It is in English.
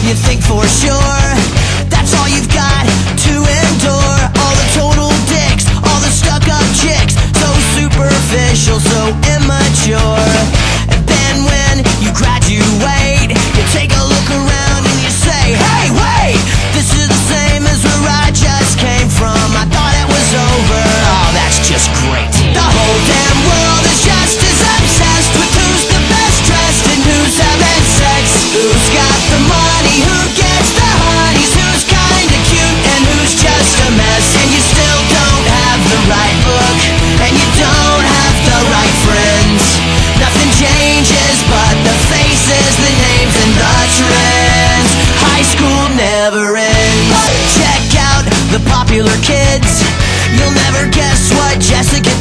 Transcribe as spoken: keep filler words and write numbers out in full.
You think for sure that's all you've got to endure. All the total dicks, all the stuck-up chicks, so superficial, so immature. And then when you graduate, you take a look around and you say, hey, wait, this is the same as where I just came from. I thought it was over. Oh, that's just great. The whole damn world is just as obsessed with who's the best dressed and who's having sex, who's got the money, who gets the honeys, who's kinda cute and who's just a mess. And you still don't have the right look, and you don't have the right friends. Nothing changes but the faces, the names, and the trends. High school never ends. Check out the popular kids. You'll never guess what Jessica